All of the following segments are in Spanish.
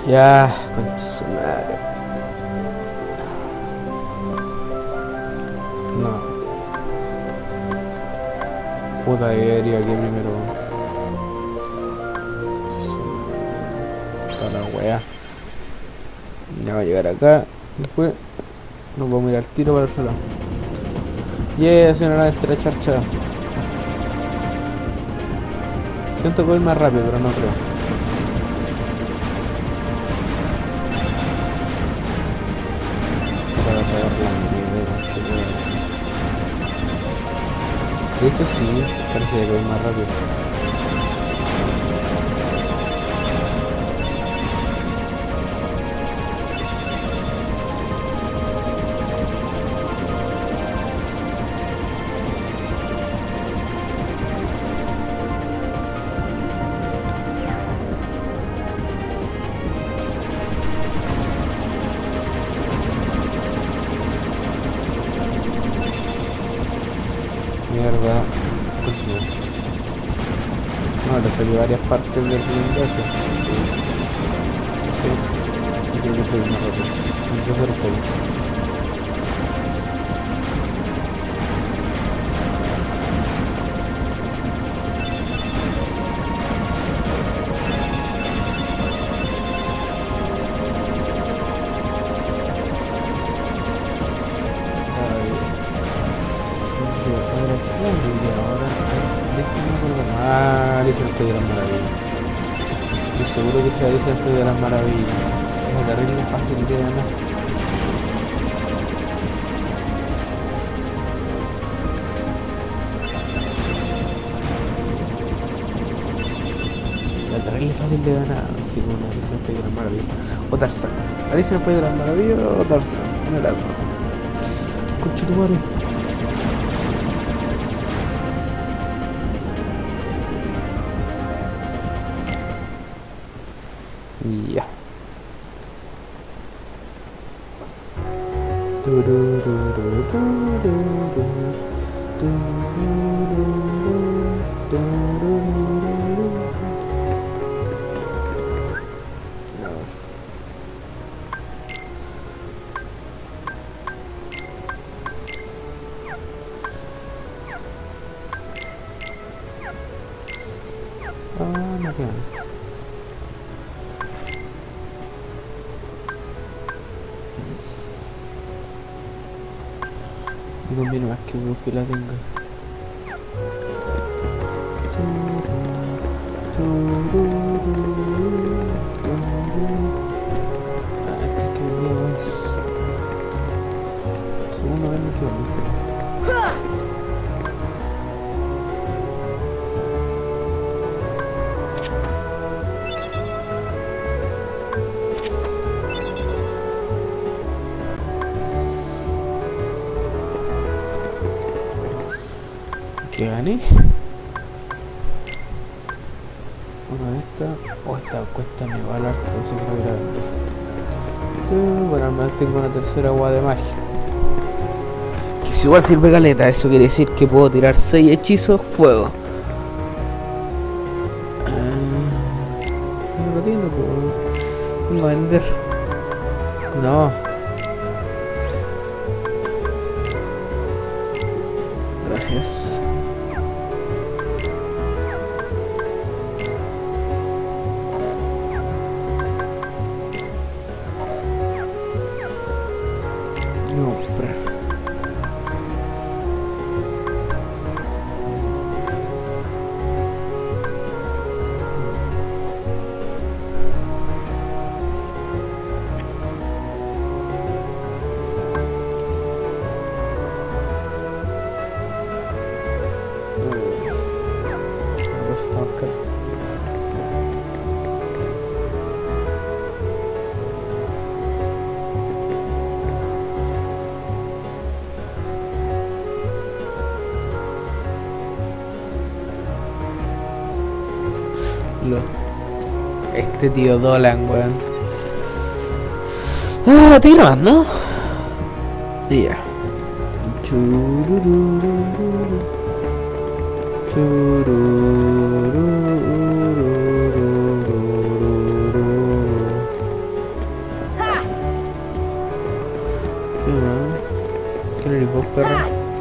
Ya, concha su madre. No. Puta, debería aquí primero. Para la wea. Ya va a llegar acá. Después nos vamos a ir al tiro para el otro lado. Yeah, soy una nave la charcha. Siento que voy más rápido, pero no creo. Para pegar la mierda, de hecho sí, parece que voy más rápido. Mierda. No, le salió varias partes del blindaje. Sí, creo que soy más rápido. Entonces lo puedo. Alicia el País de las Maravillas. Estoy seguro que sea Alicia el País de las Maravillas. Es terrible fácil de ganar. Es terrible fácil de ganar. Si no, Alicia el País de las Maravillas. O Tarzán. Alicia el País de las Maravillas o Tarzán. Una de las dos. Concha tu madre. Ya. Ah, no queda. Me conviene más que uno que la tenga. Ah, este que venía más. Segundo vez me quedo mucho. Que gané. Una de estas. Oh, esta cuesta me va al harto, si no hubiera vendido. Bueno, al menos tengo una tercera agua de magia. Que si igual sirve caleta, eso quiere decir que puedo tirar 6 hechizos fuego. No lo tengo, pues. Vengo a vender. No. Gracias. No, espera. Este tío Dolan, weón. Ah, estoy grabando. Ya. perro.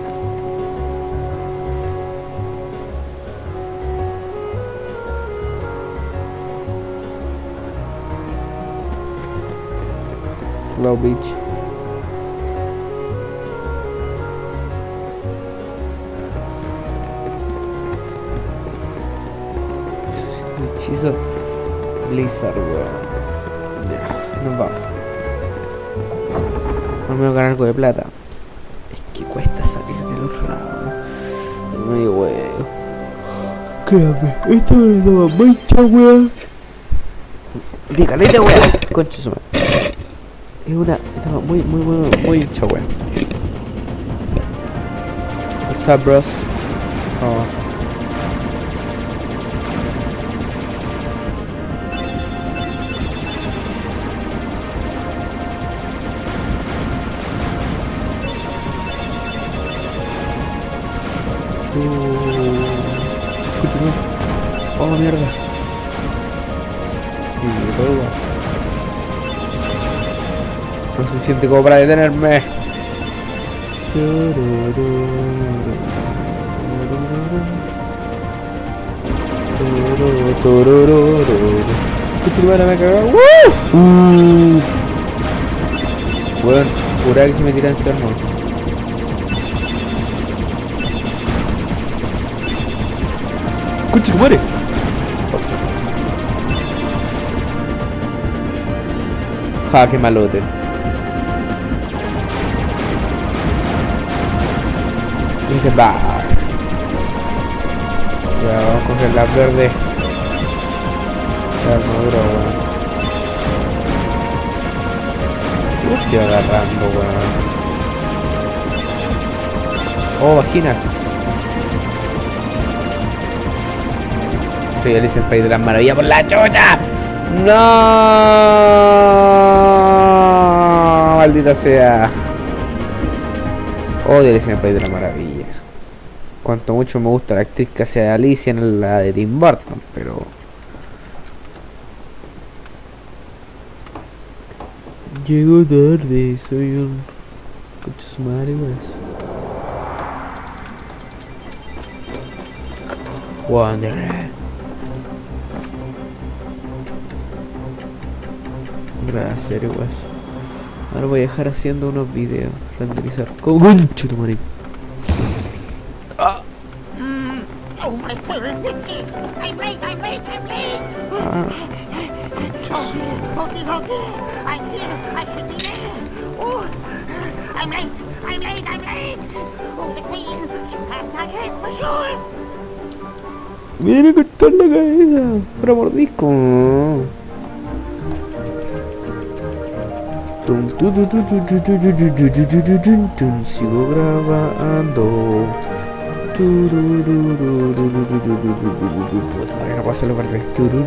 Hello, bitch. Hechizo Blizzard, weón. Ya, nos vamos. No me voy a ganar algo de plata. Es que cuesta salir del otro lado. No hay huevo. Créame, esto es una mancha, weón. Dígale, weón. Concha su madre. Es una. Estaba muy hincha, weón. What's up, bros? Oh. Escúchame. Oh, mierda. Y todo. No es suficiente como para detenerme. Escúchame, me cagó. Bueno, juraba que se me tiran encima, no. ¡Concha, muere! Ja, qué malote. Y que va. Ya, vamos a coger la verde. La armadura, weón. Estoy agarrando, weón. Oh, vagina. Soy Alicia en el País de las Maravillas por la chucha. No, maldita sea. Odio Alicia en el País de las Maravillas. Cuanto mucho me gusta la actriz que hace de Alicia en la de Tim Burton, pero llego tarde, soy un concha su madre, Wanderer. Gracias, weas. Ahora voy a dejar haciendo unos videos, renderizar. ¡Concho tu madre! Oh my goodness! I'm late! Ah. Honky, I'm here! I should be there! Oh, I'm late! Oh, the queen! She'll have my head for sure! Me viene a cortar la cabeza. Pero mordisco. Sigo grabando. Puta, todavía no puedo hacerlo parte.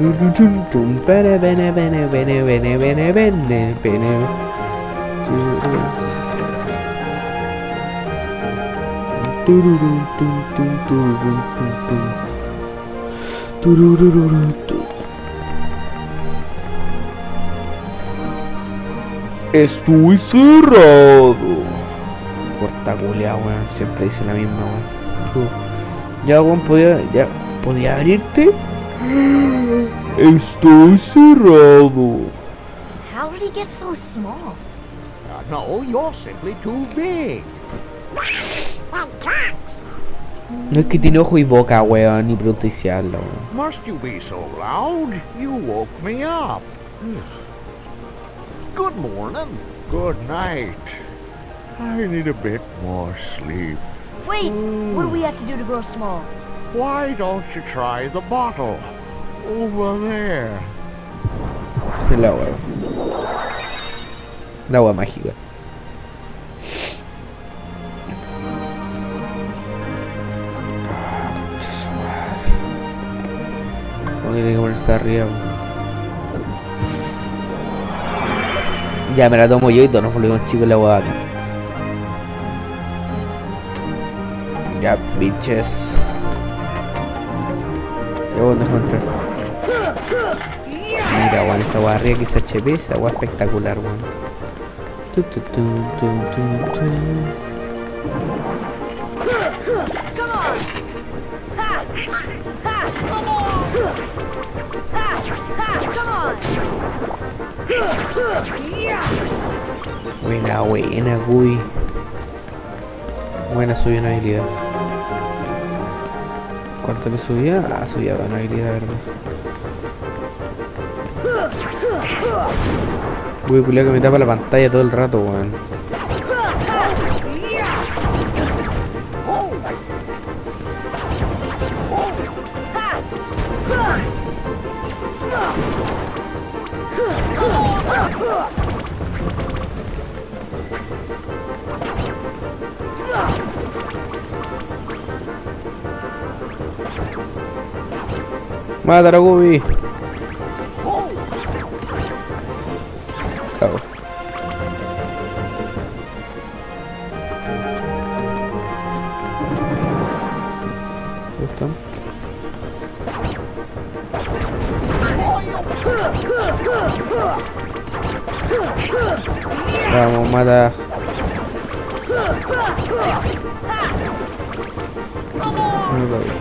Estoy cerrado. Puerta culia, weón. Siempre dice la misma, weón. Ya, weón, podía abrirte. Estoy cerrado. How did he get so small? No, you're simply too big. No es que tiene ojo y boca, weón, ni pronunciarlo, weón. Must you be so loud? You woke me up. Good morning. Good night. I need a bit more sleep. Wait, what do we have to do to grow small? Why don't you try the bottle? Over there. El agua. El agua mágica. Como tiene que ponerse arriba. Ya me la tomo yo y todo, no fue con chico la agua acá. Ya, bitches. Ya voy a dejar entrar. Mira, weón, esa agua arriba que es HP, esa agua espectacular, weón. Come on! Ha! Ha! Come on! Ha! Ha! Come on! Buena, buena, Guy. Buena, subí una habilidad. ¿Cuánto le subía? Ah, subía una habilidad, ¿verdad? Guy, culiao, que me tapa la pantalla todo el rato, weón. Mátalo, Gubi. Cago. ¿Dónde están? Vamos, mata. No lo veo.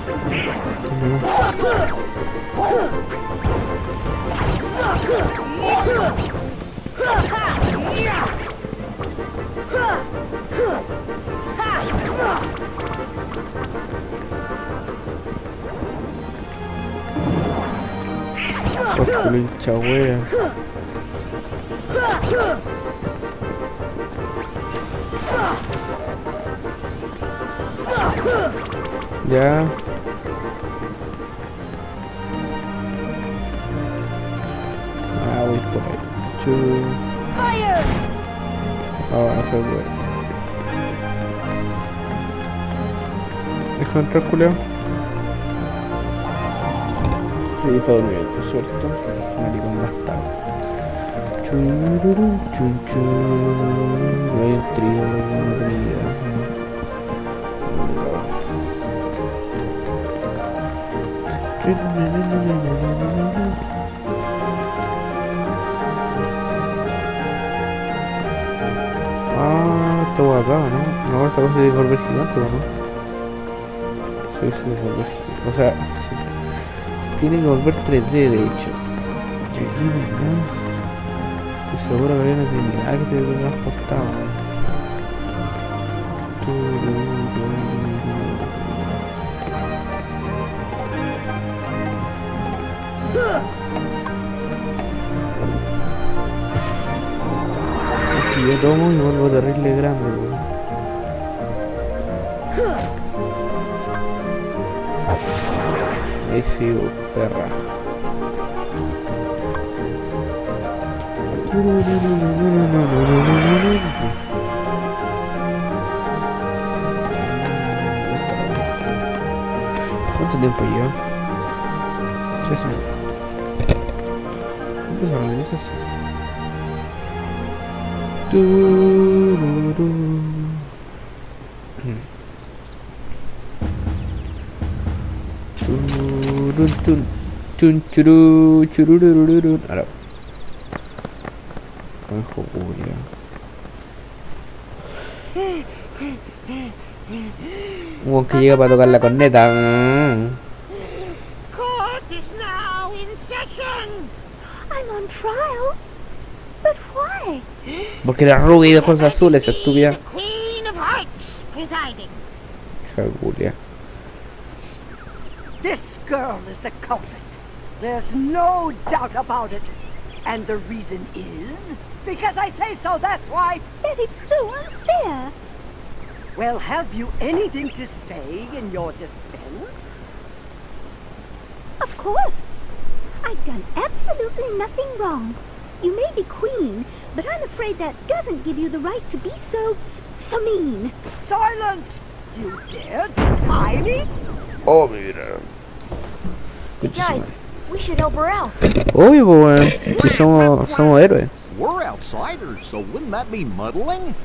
Por culo hincha wea. Ya. Ah, voy por ahí. Ahora se puede. Deja entrar, culeo. Sí, todo bien, por suerte. Maricón bastardo. Chururu, chun chun. No hay un trío, no tenía idea. Ah, esto va acá, ¿no? No, esta cosa de volver gigante, ¿no? Sí, volver gigante. O sea, sí, se tiene que volver 3D, de hecho. Estoy seguro que había una trinidad que te había transportado. Y yo tomo y vuelvo terrible grande, weón. Ahí sigo, perra. ¿Cuánto tiempo lleva? 3 minutos. ¿Cuánto se organiza así? Ahora. Conejo Julia. Un que llega para tocar la corneta. Court is now in session. I'm on trial. But why? Porque era rubia y de ojos azules, estúpida. The Queen of Hearts presiding. Julia. This girl is the culprit. There's no doubt about it. And the reason is because I say so, that's why. That is so unfair. Well, have you anything to say in your defense? Of course. I've done absolutely nothing wrong. You may be queen, but I'm afraid that doesn't give you the right to be so mean. Silence! You dare defy me? Oh, mira. Guys, we should help her out. Obvio, pues, weón. Si somos héroes. We're outsiders, so wouldn't that be muddling?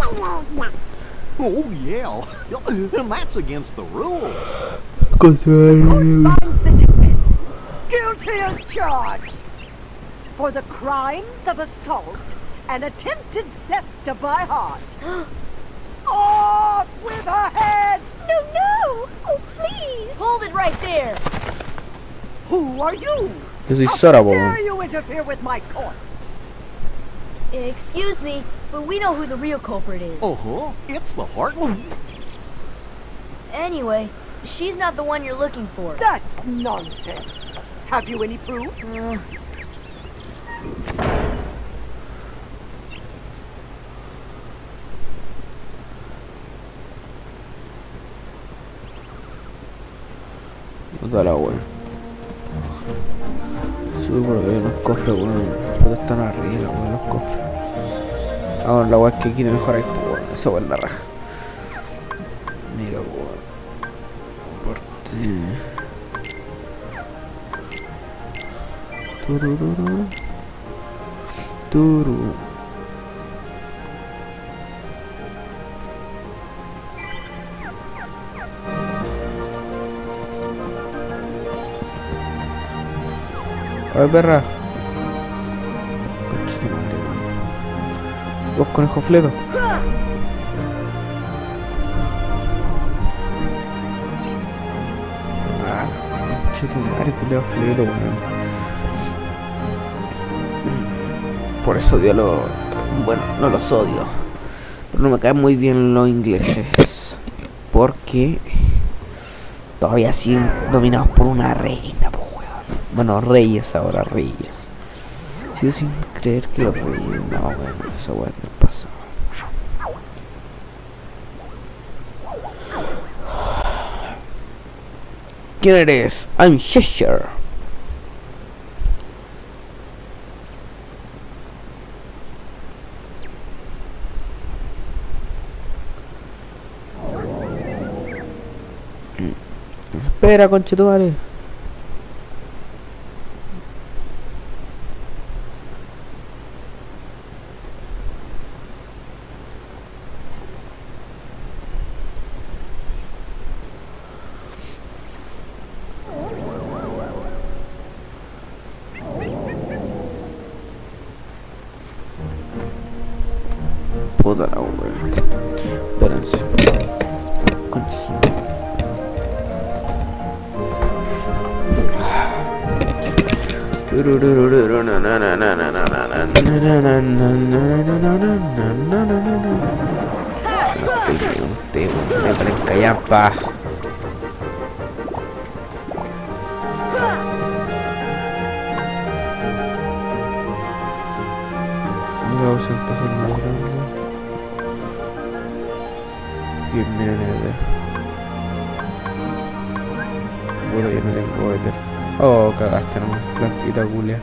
Oh, yeah. And that's against the rules. Court finds the defense guilty as charged for the crimes of assault and attempted theft of my heart. Oh, up with her head! No, no! Oh, please! Hold it right there! Who are you? Yo soy How Sora, po, dare weón. you interfere with my court? Excuse me, but we know who the real culprit is. Uh-huh. It's the Heartland. Anyway, she's not the one you're looking for. That's nonsense. Have you any proof? Puta la weón. Sube por ver los cofres, weón. Pero están arriba, weón, los cofres. Ah, bueno, la weón es que aquí no mejor hay, weón. Esa weón es la raja. Mira, weón. Por ti. Turururu. Turu. A ver, perra. Conchito madre, weón. Vos, conejo fleto. Ah, conchito madre, culiao fleto, weón. Por eso odio los... Bueno, no los odio. Pero no me caen muy bien los ingleses. Porque... todavía siguen dominados por una reina, pues, weón. Bueno, reyes ahora, reyes. Sigo sin creer que los reyes... No, bueno, esa weón del pasado. ¿Quién eres? I'm Cheshire. Espera, conchetumare. Puta la wea. Espérense. Conchetumare. Me ponen callampa. Luego se empezó más grande. Y miren el... Bueno, yo no tengo éter. Oh, cagaste nomás, plantita culia.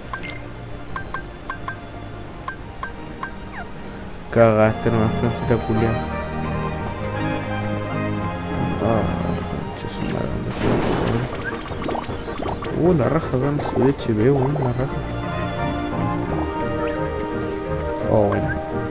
Cagaste nomás, plantita culia. Ah, concha su madre, ¿dónde está? La raja acá no se ve HP, weón, la raja. Oh, bueno.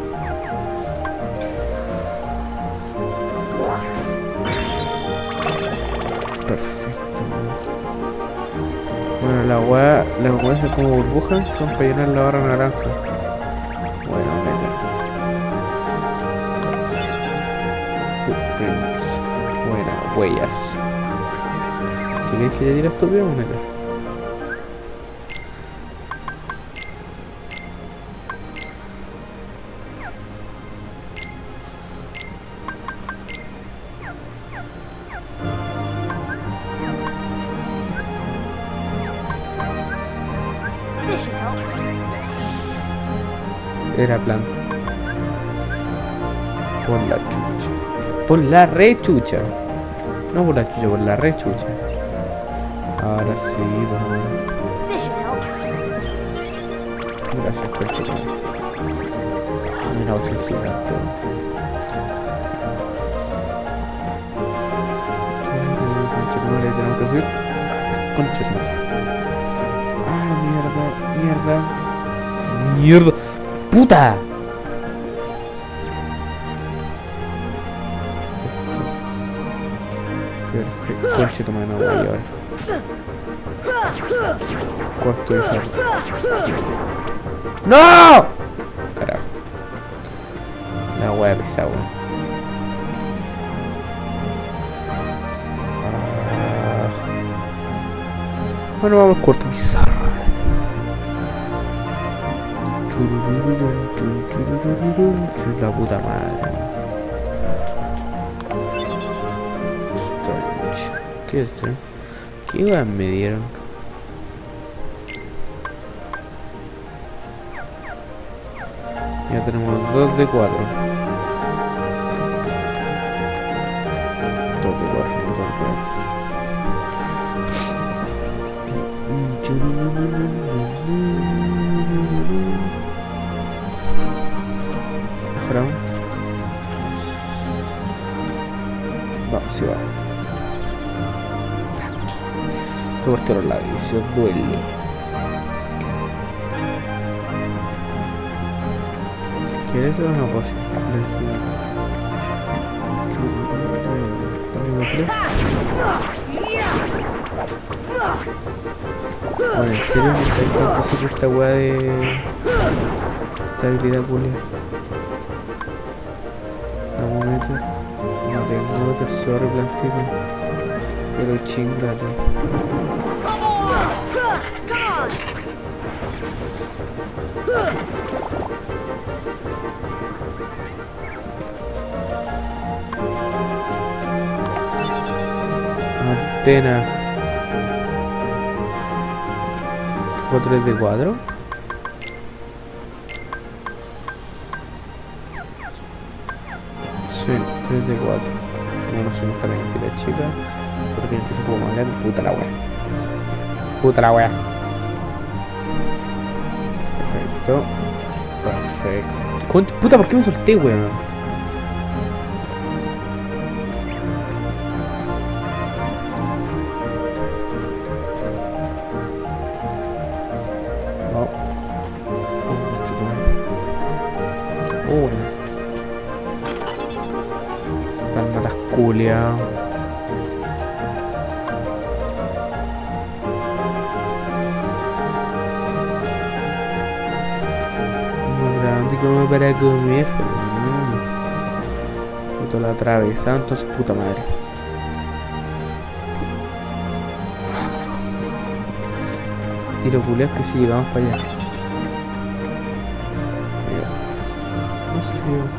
Perfecto. Bueno, la weá es como burbujas, son para llenar la barra naranja. Bueno, meta. Footprints. Buena, huellas. ¿Queréis que te tire esto bien o meta? Era plan. Por la chucha. Por la rechucha. No por la chucha, por la rechucha. Ahora sí, vamos. Gracias, coche. Mira, vos el gigante. Conche, ¿cómo le tenemos que subir? Conche, no. Ah, mierda, mierda. Mierda. ¡Puta! Perfecto. Conche, toma de nuevo ahora. Cuarto de salto. ¡No! Carajo. La wea pesada, weón. Bueno, vamos corto bizarro. La puta madre. ¿Qué es esto? ¿Qué weas me dieron? Ya tenemos 2 de 4. 2 de 4, no tanto. ¿Mejoramos? Vamos, sí va. Te corté los labios, se os duele. ¿Quieres eso? No puedo ser. Bueno, en serio no sé cuánto sirve esta weá de esta habilidad culia. Vamos a meter. No tengo meter sobre plantito. Pero chingate. Antena 4 de 4. Sí, 3 de 4. Bueno, se me está la cantidad chica. Porque tiene que ser como más grande. Puta la wea. Puta la wea. Perfecto. Perfecto. Puta, ¿por qué me solté, weón? Culia. Muy grande como para comer. Puto la atravesada, entonces puta madre. Y lo culia es que si llegamos para allá. Mira. No sé si llego.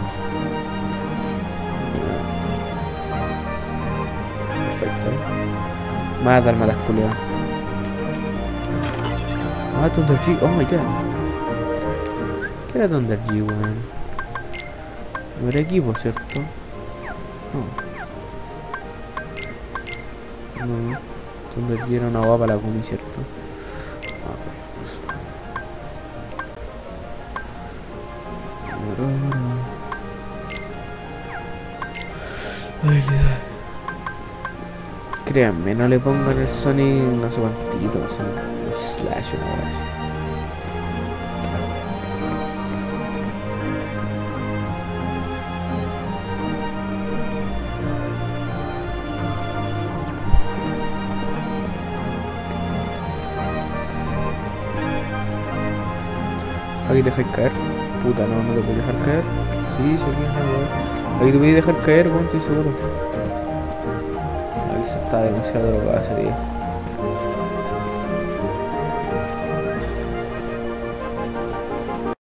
Mata al malas culiao. Ah, Thunder G, oh my god. ¿Qué era Thunder G, weón? No era equipo, ¿cierto? No. No. Thunder G era una guapa la comí, ¿cierto? Ay, créanme, no le pongan el Sonic, no sé cuántito, Sonic Slash o nada así. Aquí te dejáis caer. Puta, no te puedes dejar caer. Sí, aquí es una weá. Aquí te puedes dejar caer, weón, estoy seguro. Está demasiado drogado ese día.